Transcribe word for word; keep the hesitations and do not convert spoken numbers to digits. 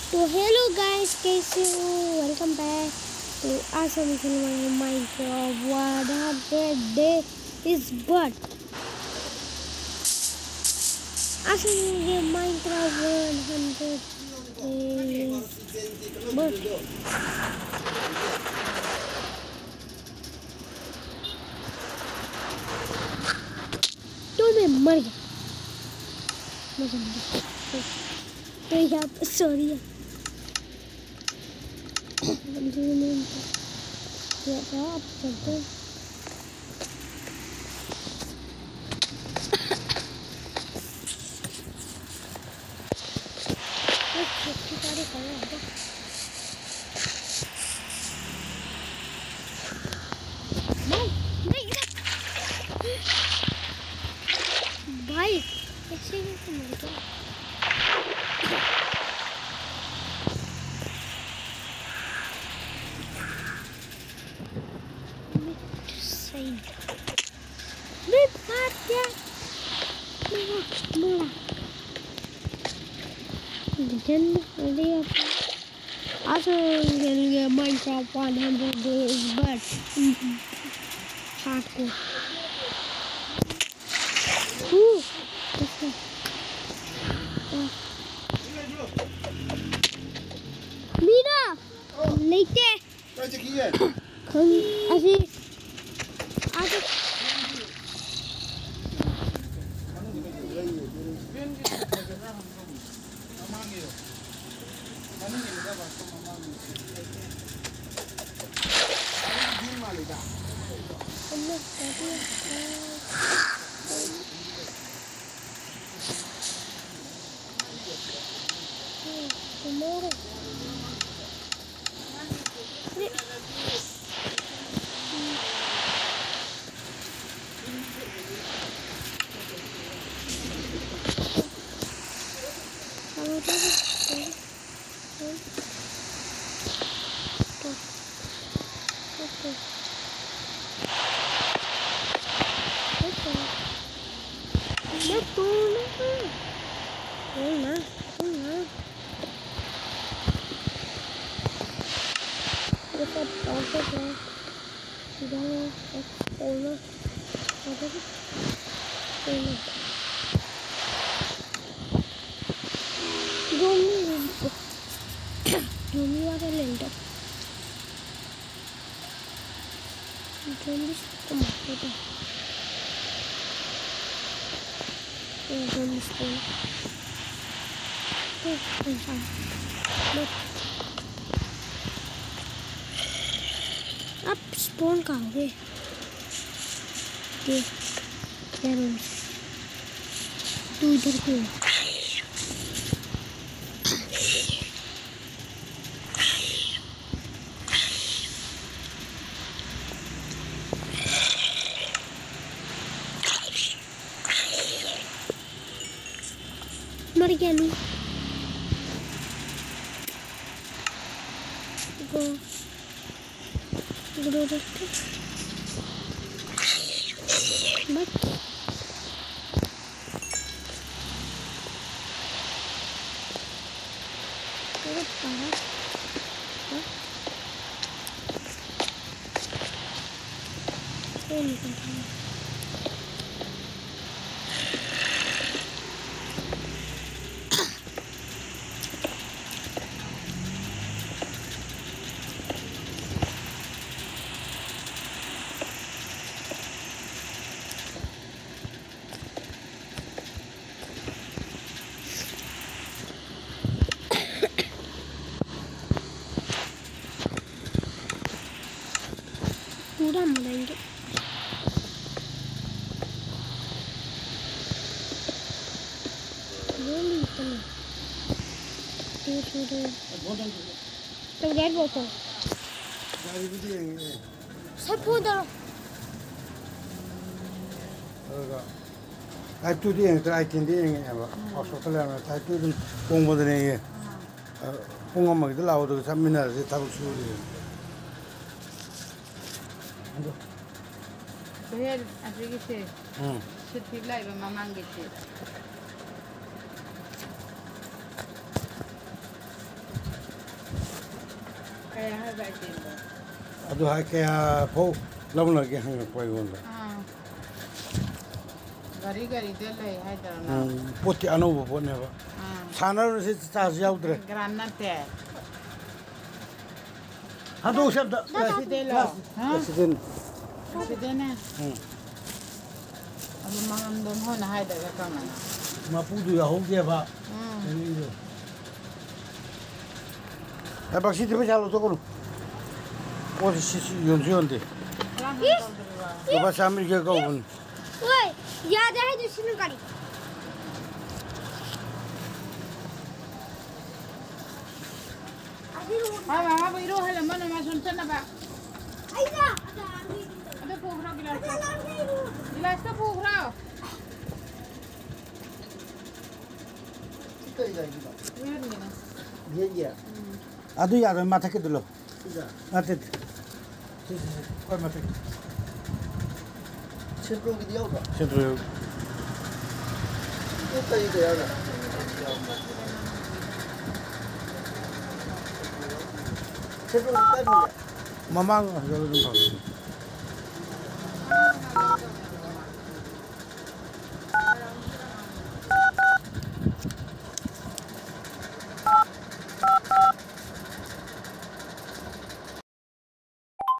तो hello guys, कैसे हो? Welcome back. तो आज हम खेलने वाले हैं Minecraft one hundred day is but आज हम खेलेंगे Minecraft one hundred day but तो मैं मर गया मर गया तो यहाँ पे सॉरी आप करते भाई ऐसे कैसे मर गया? मैं मार दिया मोड़ा जन अरे आज खेलेंगे Minecraft one hundred days but hardcore मीरा लेते हम ऐसे आज Zombie वाला लेंटर zombies तो मारते थे ये zombies तो तो इंसान अब स्पॉन कहाँ हो गए? ये तू इधर क्यों? मर गया नहीं गो ग्रो रखते बट अरे पारा ये निकल रहा है पूरा मरेंगे तो गेट बोतो सब पूरा आई टू दी एंग आई तीन दी एंग अब ऑक्सफोर्ड ले में आई टू दिन पोंग बदने ये पोंग मग द लाओ तो सब मिनर से तब शुरू Behel asli şey. Hmm. Sütüyle ve maman gitti. Kaya hai bai tin ba. adu hai kaya phau lamna ge hang koi gon da Ah. Gari gari de lai hai da na. poti anu bo bo ne ba Ah. sana ro se ta yaw dre Granate. ha do sab da Sidelo. Ha? sidin Sidene. hmm Adu mangam dom ho na hai da ga ka mana. ma pu du ya ho ge ba Hmm. ni do e ba si de jalo to ko o si si yon yon de ko ba samir ge ko bon ওই ইয়া দেখাই তো সিনো গাড়ি Ha ba ha ba iro hala mana ma sun sana ba. আইজা Ada pukra gilas. Gilas ta pukra. Yer ni na. ye ye adu ya ro mata ke dulo ate ko mata centro que dio ba centro ko kai da ya centro ka ni mamang jalo dum